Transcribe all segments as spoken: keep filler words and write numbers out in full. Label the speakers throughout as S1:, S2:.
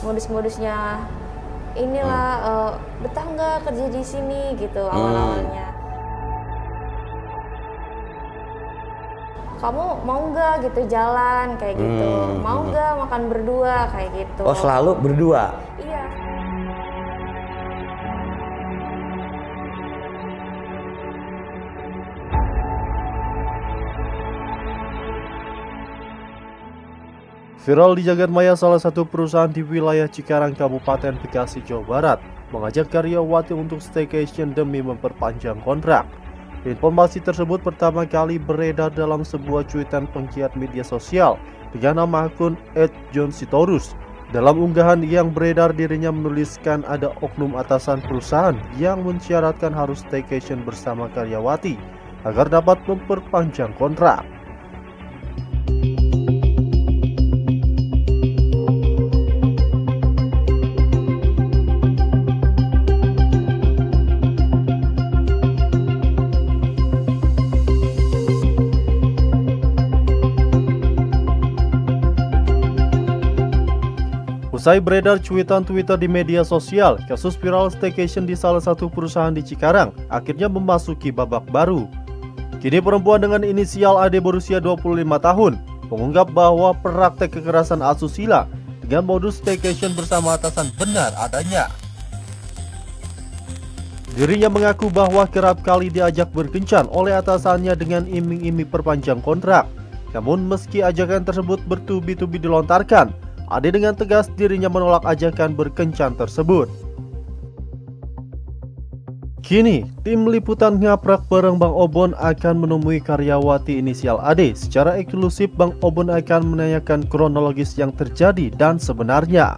S1: modus-modusnya inilah
S2: Hmm.
S1: uh, betah nggak kerja di sini gitu
S2: Hmm.
S1: awal-awalnya. Kamu mau nggak gitu jalan kayak gitu,
S2: Hmm.
S1: mau
S2: Hmm.
S1: nggak makan berdua kayak gitu.
S2: Oh, selalu berdua?
S1: Iya.
S3: Viral di jagadmaya, salah satu perusahaan di wilayah Cikarang, Kabupaten Bekasi, Jawa Barat mengajak karyawati untuk staycation demi memperpanjang kontrak. Informasi tersebut pertama kali beredar dalam sebuah cuitan penggiat media sosial dengan nama akun et john sitorus. Dalam unggahan yang beredar, dirinya menuliskan ada oknum atasan perusahaan yang mensyaratkan harus staycation bersama karyawati agar dapat memperpanjang kontrak. Usai beredar cuitan Twitter di media sosial, kasus viral staycation di salah satu perusahaan di Cikarang akhirnya memasuki babak baru. Kini perempuan dengan inisial A D berusia dua puluh lima tahun mengungkap bahwa praktek kekerasan asusila dengan modus staycation bersama atasan benar adanya. Dirinya mengaku bahwa kerap kali diajak berkencan oleh atasannya dengan iming-iming perpanjang kontrak. Namun meski ajakan tersebut bertubi-tubi dilontarkan, Ade dengan tegas dirinya menolak ajakan berkencan tersebut. Kini, tim liputan Ngaprak bareng Bang Obon akan menemui karyawati inisial Ade. Secara eksklusif, Bang Obon akan menanyakan kronologis yang terjadi dan sebenarnya.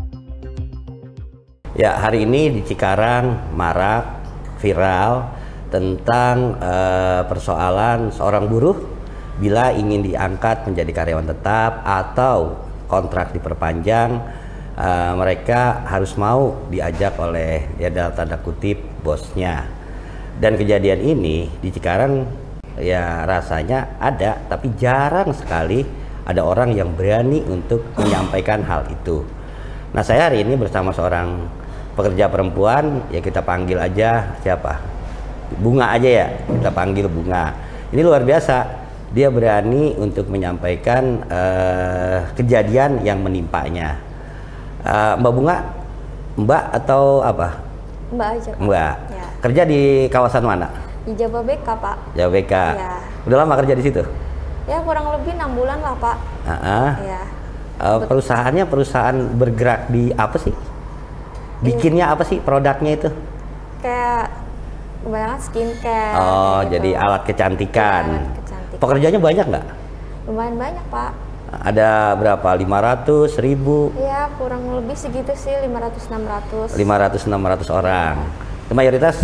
S2: Ya, hari ini di Cikarang marak viral tentang uh, persoalan seorang buruh bila ingin diangkat menjadi karyawan tetap atau kontrak diperpanjang, uh, mereka harus mau diajak oleh, ya dalam tanda kutip, bosnya. Dan kejadian ini di Cikarang ya rasanya ada, tapi jarang sekali ada orang yang berani untuk menyampaikan hal itu. Nah, saya hari ini bersama seorang pekerja perempuan, ya kita panggil aja siapa? Bunga aja ya, kita panggil Bunga. Ini luar biasa. Dia berani untuk menyampaikan uh, kejadian yang menimpanya. Uh, Mbak Bunga, Mbak atau apa?
S1: Mbak aja, Pak.
S2: Mbak.
S1: Ya.
S2: Kerja di kawasan mana?
S1: Di Jababeka, Pak.
S2: Jababeka.
S1: Ya.
S2: Udah lama kerja di situ?
S1: Ya kurang lebih enam bulan lah, Pak.
S2: Uh-uh.
S1: Ya.
S2: Uh, perusahaannya perusahaan bergerak di apa sih? Bikinnya apa sih produknya itu?
S1: Kayak kebanyakan skincare.
S2: Oh,
S1: gitu.
S2: jadi alat kecantikan.
S1: Ya, alat kecantikan.
S2: Pekerjanya banyak nggak?
S1: Lumayan banyak, Pak.
S2: Ada berapa? lima ratus, seribu?
S1: Iya, kurang lebih segitu sih, lima ratus enam ratus.
S2: lima ratus enam ratus orang. Ya. Mayoritas?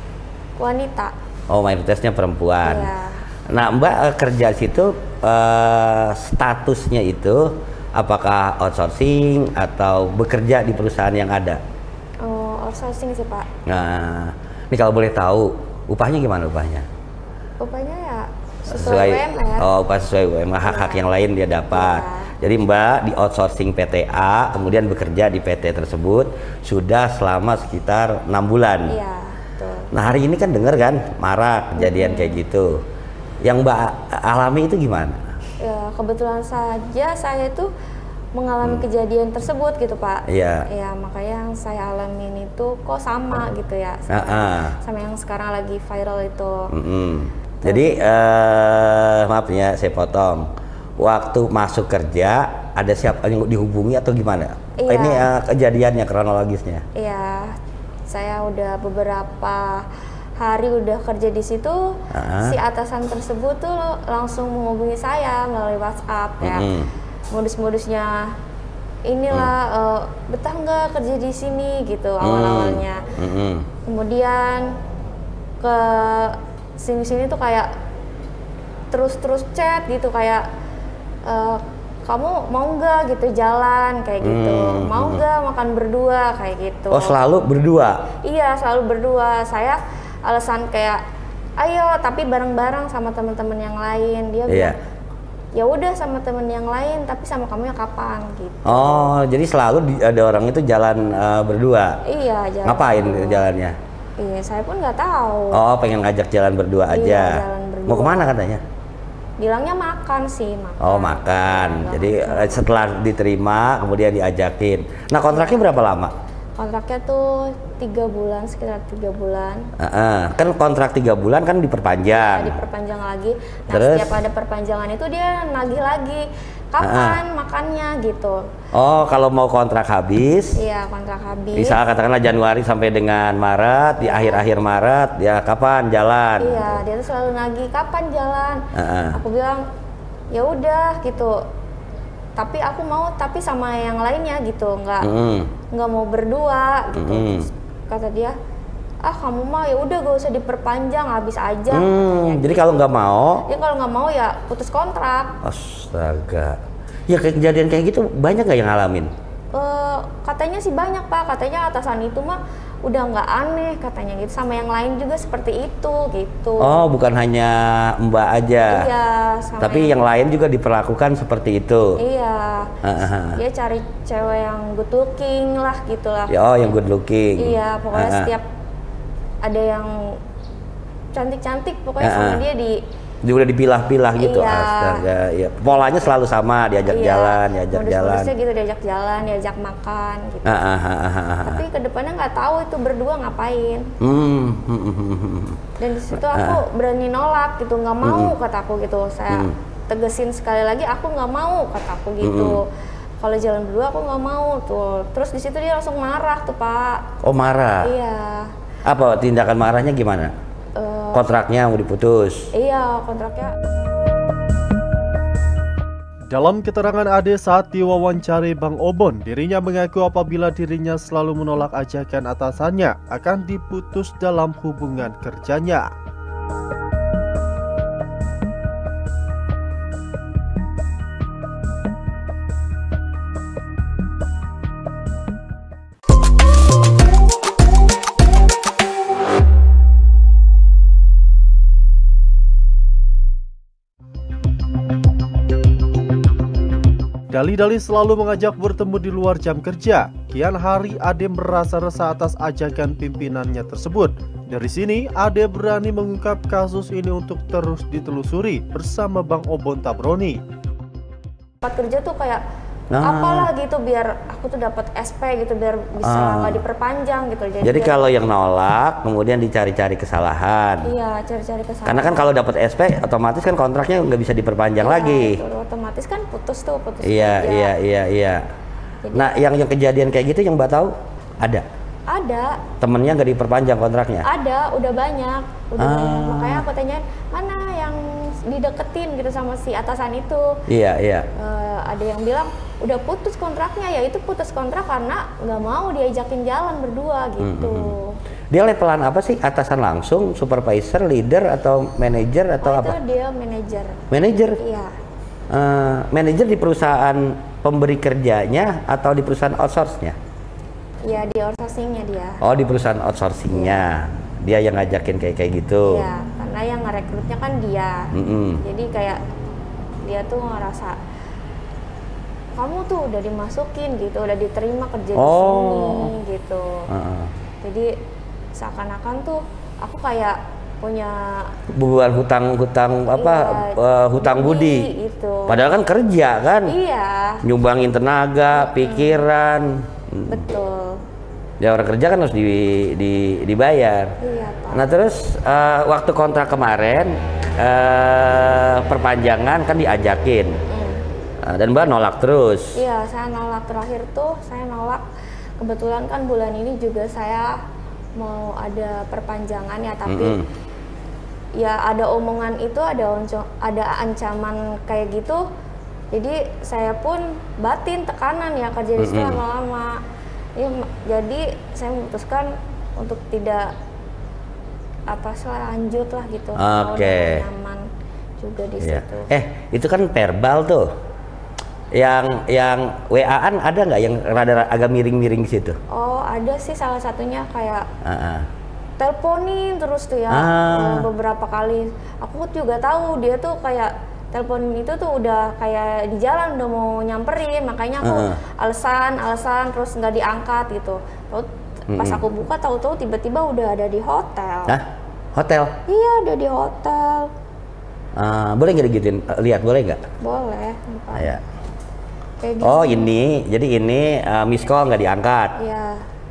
S1: Wanita.
S2: Oh, mayoritasnya perempuan.
S1: Iya.
S2: Nah, Mbak uh, kerja di situ, uh, statusnya itu apakah outsourcing atau bekerja di perusahaan yang ada?
S1: Oh, outsourcing sih, Pak.
S2: Nah, ini kalau boleh tahu, upahnya gimana upahnya?
S1: Upahnya ya sesuai,
S2: Sesuai,
S1: U M R.
S2: oh, upah sesuai U M R, hak-hak
S1: Iya.
S2: yang lain dia dapat.
S1: Iya.
S2: Jadi Mbak di outsourcing P T A, kemudian bekerja di P T tersebut sudah selama sekitar enam bulan.
S1: Iya, betul.
S2: Nah, hari ini kan denger kan, marak kejadian hmm. kayak gitu. Yang Mbak alami itu gimana?
S1: Ya, kebetulan saja saya itu mengalami hmm. kejadian tersebut gitu, Pak.
S2: Iya.
S1: Ya, makanya yang saya alamin itu kok sama gitu ya. Sama,
S2: uh -uh.
S1: sama yang sekarang lagi viral itu.
S2: Mm-hmm. Jadi uh, maaf ya, saya potong. Waktu masuk kerja ada siapa yang dihubungi atau gimana?
S1: Iya.
S2: Ini uh, kejadiannya, kronologisnya.
S1: Iya, saya udah beberapa hari udah kerja di situ.
S2: Uh-huh.
S1: Si atasan tersebut tuh langsung menghubungi saya melalui WhatsApp ya.
S2: Mm-hmm.
S1: Modus-modusnya inilah mm. uh, betah nggak kerja di sini gitu mm. awal-awalnya.
S2: Mm-hmm.
S1: Kemudian ke sini-sini tuh kayak terus-terus chat gitu kayak uh, kamu mau nggak gitu jalan kayak gitu,
S2: hmm,
S1: mau nggak hmm. makan berdua kayak gitu.
S2: Oh, selalu berdua?
S1: Iya, selalu berdua. Saya alasan kayak ayo tapi bareng-bareng sama teman-teman yang lain. Dia
S2: yeah.
S1: bilang ya udah sama temen yang lain, tapi sama kamu ya kapan gitu.
S2: Oh, jadi selalu di, ada orang itu jalan uh, berdua.
S1: Iya, jalan.
S2: Ngapain
S1: berdua.
S2: jalannya?
S1: Iya, saya pun nggak tahu.
S2: Oh, pengen ngajak jalan berdua
S1: Iya,
S2: aja.
S1: jalan berdua.
S2: Mau kemana katanya?
S1: Bilangnya makan sih, makan.
S2: Oh, makan.
S1: Iya,
S2: Jadi
S1: makan.
S2: setelah diterima kemudian diajakin. Nah, kontraknya berapa lama?
S1: Kontraknya tuh tiga bulan, sekitar tiga bulan.
S2: Uh-uh. Kan kontrak tiga bulan kan
S1: Nah,
S2: diperpanjang.
S1: diperpanjang lagi. Nah,
S2: Terus?
S1: setiap ada perpanjangan itu dia nagih lagi. Kapan makannya gitu.
S2: Oh, kalau mau kontrak habis,
S1: Iya, kontrak habis.
S2: misal katakanlah Januari sampai dengan Maret, di akhir-akhir Maret, ya kapan jalan?
S1: Iya, dia tuh selalu nagih kapan jalan.
S2: Uh-uh.
S1: Aku bilang ya udah gitu. Tapi aku mau tapi sama yang lainnya gitu, nggak
S2: Mm-mm.
S1: nggak mau berdua gitu.
S2: Mm-mm.
S1: Terus kata dia, ah kamu mah ya udah gak usah diperpanjang, habis aja.
S2: Hmm, jadi kalau nggak mau,
S1: Dia kalau nggak mau ya putus kontrak.
S2: astaga. Ya kayak kejadian kayak gitu banyak nggak yang ngalamin?
S1: Eh, katanya sih banyak Pak, katanya atasan itu mah udah nggak aneh katanya gitu, sama yang lain juga seperti itu gitu.
S2: Oh, bukan hanya Mbak aja.
S1: Iya, sama
S2: Tapi yang lain juga diperlakukan seperti itu.
S1: Iya.
S2: Uh-huh.
S1: Dia cari cewek yang good looking lah gitulah.
S2: Ya, oh, yang good looking.
S1: Iya, pokoknya
S2: Uh-huh.
S1: setiap ada yang cantik-cantik pokoknya
S2: Uh-huh.
S1: sama dia di
S2: Dia udah dipilah-pilah gitu.
S1: Iya.
S2: Astaga, ya. Polanya selalu sama, diajak
S1: iya,
S2: jalan, diajak jalan.
S1: modus-modusnya gitu, diajak jalan, diajak makan gitu.
S2: Ah, ah, ah, ah, ah, ah.
S1: Tapi kedepannya nggak tahu itu berdua ngapain.
S2: Hmm, hmm, hmm, hmm, hmm.
S1: Dan di situ aku berani nolak gitu, nggak mau
S2: Mm-mm.
S1: kataku gitu. Saya
S2: Mm-mm.
S1: tegesin sekali lagi, aku nggak mau kataku gitu. Kalau jalan berdua aku nggak mau tuh. Terus di situ dia langsung marah tuh Pak.
S2: Oh, marah.
S1: Iya.
S2: Apa tindakan marahnya gimana?
S1: Eh,
S2: Kontraknya mau diputus.
S1: iya kontraknya.
S3: Dalam keterangan Ade saat diwawancari Bang Obon, dirinya mengaku apabila dirinya selalu menolak ajakan atasannya akan diputus dalam hubungan kerjanya. Dali-dali selalu mengajak bertemu di luar jam kerja. Kian hari Ade merasa resah atas ajakan pimpinannya tersebut. Dari sini Ade berani mengungkap kasus ini untuk terus ditelusuri bersama Bang Obon Tabroni.
S1: Tempat kerja tuh kayak
S2: Nah.
S1: apalah gitu biar aku tuh dapat S P gitu biar bisa
S2: Ah.
S1: nggak diperpanjang gitu.
S2: Jadi
S1: biar-
S2: kalau yang nolak kemudian dicari-cari kesalahan.
S1: iya cari-cari kesalahan.
S2: Karena kan kalau dapat S P otomatis kan kontraknya nggak bisa diperpanjang
S1: Iya,
S2: lagi.
S1: itu otomatis kan putus tuh putus
S2: Iya,
S1: kerja.
S2: iya, iya, iya.
S1: Jadi-
S2: Nah, yang yang kejadian kayak gitu yang Mbak tahu ada.
S1: Ada,
S2: Temennya nggak diperpanjang kontraknya.
S1: ada, udah banyak, udah
S2: Ah.
S1: banyak. Makanya aku tanyain mana yang dideketin gitu sama si atasan itu.
S2: Iya, iya.
S1: Eh, ada yang bilang udah putus kontraknya, ya itu putus kontrak karena nggak mau diajakin jalan berdua gitu.
S2: Dia levelan apa sih? Atasan langsung, supervisor, leader atau manajer atau
S1: Oh,
S2: apa?
S1: itu dia manajer.
S2: Manajer.
S1: Iya,
S2: Eh, manajer di perusahaan pemberi kerjanya atau di perusahaan outsource-nya?
S1: iya di outsourcing-nya dia.
S2: Oh, di perusahaan outsourcing-nya. Dia yang ngajakin kayak kayak gitu.
S1: Iya, karena yang ngerekrutnya kan dia.
S2: Mm-mm.
S1: Jadi kayak dia tuh ngerasa kamu tuh udah dimasukin gitu, udah diterima kerja di
S2: Oh.
S1: sini gitu.
S2: Heeh.
S1: Jadi seakan-akan tuh aku kayak punya
S2: Buat hutang-hutang apa?
S1: iya,
S2: eh, hutang budi.
S1: gitu.
S2: Padahal kan kerja kan,
S1: Iya,
S2: nyumbangin tenaga, pikiran. Hmm.
S1: betul.
S2: Ya orang kerja kan harus di, di, dibayar.
S1: Iya, Pak.
S2: Nah terus eh, waktu kontrak kemarin eh, perpanjangan kan diajakin.
S1: Hmm.
S2: Eh, dan Mbak nolak terus.
S1: Iya, saya nolak terakhir tuh, saya nolak. Kebetulan kan bulan ini juga saya mau ada perpanjangan ya, tapi
S2: Mm-mm.
S1: ya ada omongan itu, ada onco- ada ancaman kayak gitu. Jadi saya pun batin tekanan ya kerja di situ
S2: Mm-mm.
S1: lama-lama. Ya, ma- jadi saya memutuskan untuk tidak apa selanjut lah gitu. Kalau
S2: Oke.
S1: udah nyaman juga di
S2: Iya.
S1: situ.
S2: Eh itu kan verbal tuh. Yang yang W A-an ada nggak yang rada agak miring-miring di situ?
S1: Oh, ada sih salah satunya kayak
S2: Ah, ah.
S1: teleponin terus tuh ya
S2: Ah.
S1: eh, beberapa kali. Aku juga tahu dia tuh kayak telepon itu tuh udah kayak di jalan udah mau nyamperin, makanya aku
S2: Uh-uh.
S1: alasan alasan terus nggak diangkat gitu. Terus pas
S2: Mm-mm.
S1: aku buka tahu-tahu tiba-tiba udah ada di hotel.
S2: Hah? Hotel?
S1: Iya, udah di hotel.
S2: Uh, boleh nggak digituin? Uh, lihat boleh nggak?
S1: Boleh. Bukan.
S2: Ya.
S1: Kayak
S2: Oh
S1: gini.
S2: ini, jadi ini uh, miss call nggak diangkat.
S1: Iya.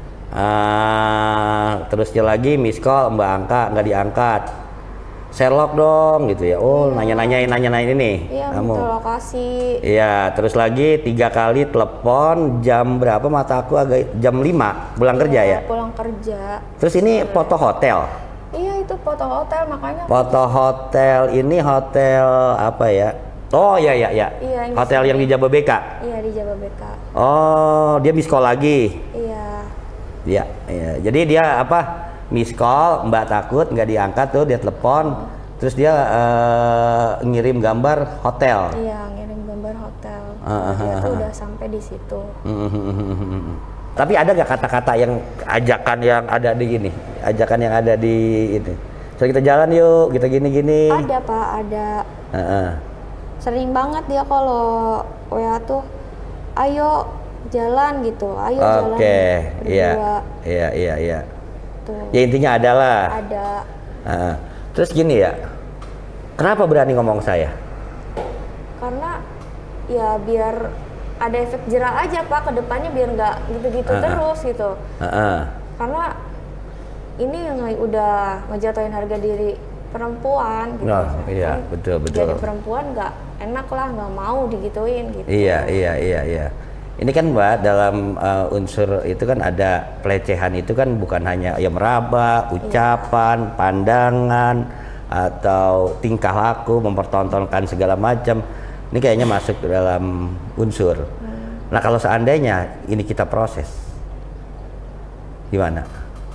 S2: Uh, terusnya lagi miss call Mbak Angka nggak diangkat. Sherlock dong gitu ya. Oh nanya-nanyain nanya-nanyain ini.
S1: Iya,
S2: Kamu.
S1: minta lokasi.
S2: Iya, terus lagi tiga kali telepon jam berapa? Mata aku agak jam lima pulang kerja ya.
S1: Pulang kerja.
S2: Terus ini foto hotel.
S1: Iya, itu foto hotel makanya.
S2: Foto hotel ini hotel apa ya? Oh ya ya ya.
S1: Iya, ini
S2: hotel
S1: sini.
S2: yang di Jababeka.
S1: Iya, di Jababeka.
S2: Oh, dia miss call lagi.
S1: Iya.
S2: Iya, iya. Jadi dia apa? Miss call, Mbak takut nggak diangkat tuh, dia telepon, terus dia uh, ngirim gambar hotel.
S1: Iya, ngirim gambar hotel.
S2: Ah,
S1: Dia
S2: ah,
S1: tuh
S2: ah.
S1: udah sampai di situ.
S2: Tapi ada nggak kata-kata yang ajakan yang ada di ini, ajakan yang ada di ini. So kita jalan yuk, kita gini-gini.
S1: Ada Pak, ada.
S2: Heeh.
S1: Sering banget dia kalau W A tuh, ayo jalan gitu, ayo jalan.
S2: Oke,
S1: berdua.
S2: iya, iya, iya, iya.
S1: Tuh.
S2: Ya intinya adalah.
S1: Ada.
S2: Heeh. Terus gini ya, kenapa berani ngomong saya?
S1: Karena ya biar ada efek jerak aja Pak ke depannya biar nggak gitu-gitu
S2: Ah, ah.
S1: terus gitu.
S2: Heeh.
S1: Karena ini yang udah ngejatuhin harga diri perempuan gitu.
S2: Oh,
S1: Kan
S2: iya, betul, betul.
S1: Jadi perempuan nggak enak lah, nggak mau digituin gitu.
S2: Iya, iya, iya, iya. Ini kan Mbak dalam uh, unsur itu kan ada pelecehan itu kan bukan hanya ya meraba, ucapan, pandangan atau tingkah laku, mempertontonkan segala macam. Ini kayaknya masuk ke dalam unsur.
S1: Hmm.
S2: Nah kalau seandainya ini kita proses, gimana?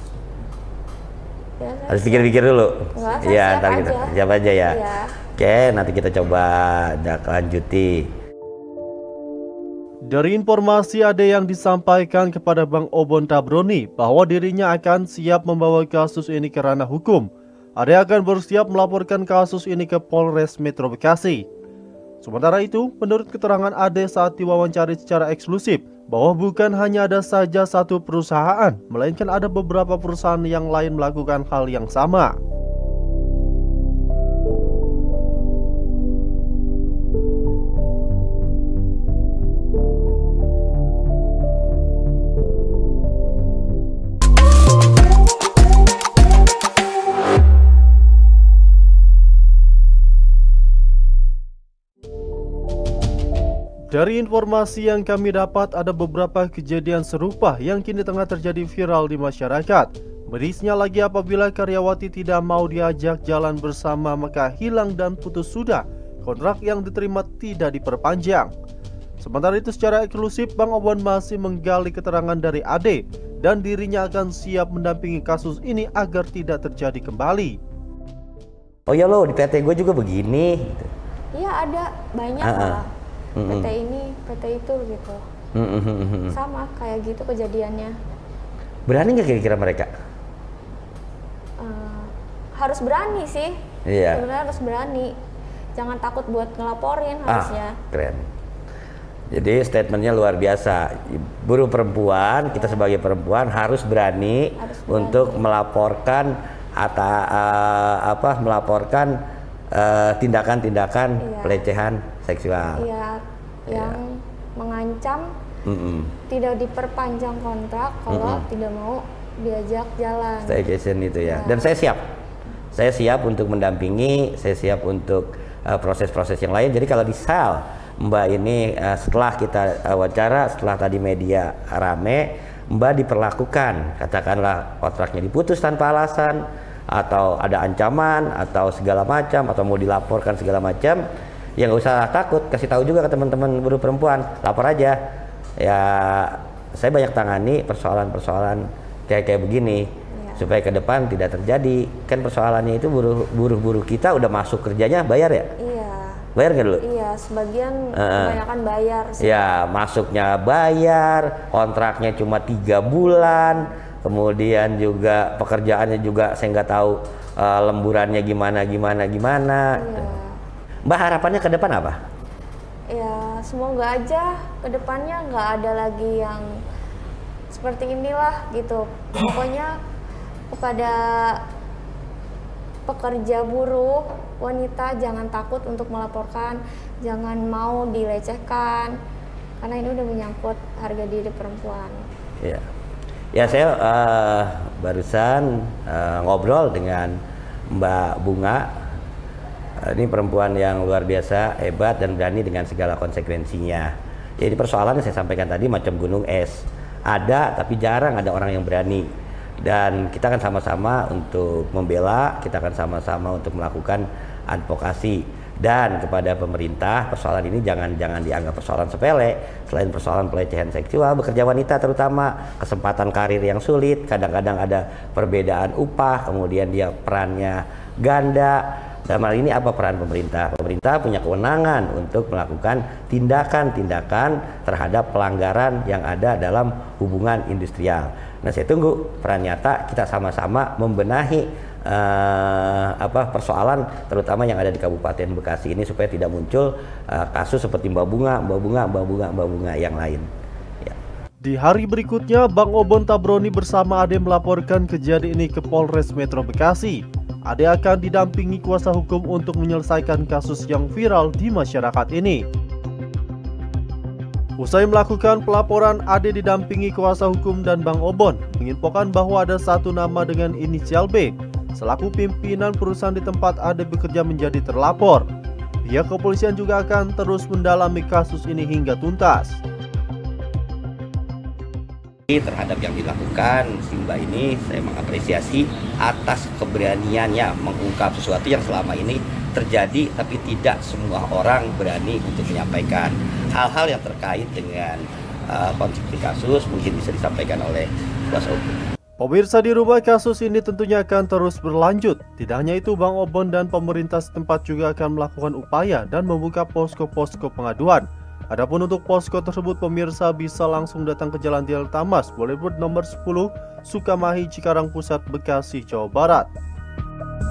S1: Ya, saya
S2: Harus pikir-pikir dulu.
S1: Enggak, saya
S2: Iya,
S1: siap
S2: ntar kita
S1: aja.
S2: siap aja ya.
S1: Iya.
S2: Oke, nanti kita coba lanjuti.
S3: Dari informasi ada yang disampaikan kepada Bang Obon Tabroni bahwa dirinya akan siap membawa kasus ini ke ranah hukum. Ade akan bersiap melaporkan kasus ini ke Polres Metro Bekasi. Sementara itu, menurut keterangan Ade saat diwawancari secara eksklusif, bahwa bukan hanya ada saja satu perusahaan, melainkan ada beberapa perusahaan yang lain melakukan hal yang sama. Dari informasi yang kami dapat, ada beberapa kejadian serupa yang kini tengah terjadi viral di masyarakat. Mirisnya lagi apabila karyawati tidak mau diajak jalan bersama maka hilang dan putus sudah. Kontrak yang diterima tidak diperpanjang. Sementara itu secara eksklusif Bang Obon masih menggali keterangan dari Ade dan dirinya akan siap mendampingi kasus ini agar tidak terjadi kembali.
S2: Oh ya lo di P T gue juga begini.
S1: Iya ada banyak
S2: Ah, ah.
S1: malah.
S2: Mm-mm.
S1: P T ini, P T itu gitu.
S2: Mm-mm.
S1: Sama kayak gitu kejadiannya.
S2: Berani nggak kira-kira mereka?
S1: Eh, harus berani sih.
S2: Iya.
S1: Sebenarnya harus berani. Jangan takut buat ngelaporin harusnya.
S2: Ah, keren. Jadi statementnya luar biasa. Buruh perempuan, kita sebagai perempuan harus berani,
S1: Harus berani.
S2: untuk melaporkan atau uh, apa melaporkan uh, tindakan-tindakan
S1: Iya.
S2: pelecehan seksual.
S1: Iya, yang mengancam
S2: Mm-mm.
S1: tidak diperpanjang kontrak kalau
S2: Mm-mm.
S1: tidak mau diajak jalan.
S2: Staycation itu ya.
S1: Ya.
S2: Dan saya siap. Saya siap untuk mendampingi, saya siap untuk uh, proses-proses yang lain. Jadi kalau di sel Mbak ini uh, setelah kita uh, wawancara, setelah tadi media rame, Mbak diperlakukan, katakanlah kontraknya diputus tanpa alasan, atau ada ancaman, atau segala macam, atau mau dilaporkan segala macam, ya nggak usah takut, kasih tahu juga ke teman-teman buruh perempuan, lapor aja. Ya saya banyak tangani persoalan-persoalan kayak kayak begini,
S1: Ya.
S2: supaya ke depan tidak terjadi. Kan persoalannya itu buruh buruh-buruh kita udah masuk kerjanya bayar ya?
S1: Iya,
S2: Bayar nggak dulu?
S1: iya sebagian
S2: Heeh.
S1: kebanyakan bayar sih.
S2: Ya masuknya bayar, kontraknya cuma tiga bulan, kemudian juga pekerjaannya juga saya nggak tahu uh, lemburannya gimana gimana gimana.
S1: Iya.
S2: Mbak harapannya ke depan apa?
S1: Ya semoga aja kedepannya nggak ada lagi yang seperti inilah gitu. Pokoknya kepada pekerja buruh wanita jangan takut untuk melaporkan, jangan mau dilecehkan karena ini udah menyangkut harga diri perempuan.
S2: Ya, ya saya uh, barusan uh, ngobrol dengan Mbak Bunga. Uh, ini perempuan yang luar biasa, hebat dan berani dengan segala konsekuensinya. Jadi persoalannya saya sampaikan tadi macam gunung es, ada tapi jarang ada orang yang berani. Dan kita akan sama-sama untuk membela, kita akan sama-sama untuk melakukan advokasi. Dan kepada pemerintah, persoalan ini jangan jangan dianggap persoalan sepele. Selain persoalan pelecehan seksual, bekerja wanita terutama kesempatan karir yang sulit, kadang-kadang ada perbedaan upah, kemudian dia perannya ganda. Dalam hal ini apa peran pemerintah? Pemerintah punya kewenangan untuk melakukan tindakan-tindakan terhadap pelanggaran yang ada dalam hubungan industrial. Nah, saya tunggu peran nyata kita sama-sama membenahi uh, apa persoalan terutama yang ada di Kabupaten Bekasi ini supaya tidak muncul uh, kasus seperti Mbak Bunga, Mbak Bunga, Mbak Bunga, Mbak Bunga yang lain. Ya.
S3: Di hari berikutnya, Bang Obon Tabroni bersama Ade melaporkan kejadian ini ke Polres Metro Bekasi. Ade akan didampingi kuasa hukum untuk menyelesaikan kasus yang viral di masyarakat ini. Usai melakukan pelaporan, Ade didampingi kuasa hukum dan Bang Obon menginfokan bahwa ada satu nama dengan inisial B selaku pimpinan perusahaan di tempat Ade bekerja menjadi terlapor. Pihak kepolisian juga akan terus mendalami kasus ini hingga tuntas.
S2: Terhadap yang dilakukan si Mbak ini saya mengapresiasi atas keberaniannya mengungkap sesuatu yang selama ini terjadi tapi tidak semua orang berani untuk menyampaikan hal-hal yang terkait dengan uh, konflik kasus mungkin bisa disampaikan oleh kuasa hukum.
S3: Pemirsa di rumah, kasus ini tentunya akan terus berlanjut. Tidak hanya itu, Bang Obon dan pemerintah setempat juga akan melakukan upaya dan membuka posko-posko pengaduan. Adapun untuk posko tersebut, pemirsa bisa langsung datang ke Jalan Delta Mas, Bollywood nomor sepuluh, Sukamahi, Cikarang Pusat, Bekasi, Jawa Barat.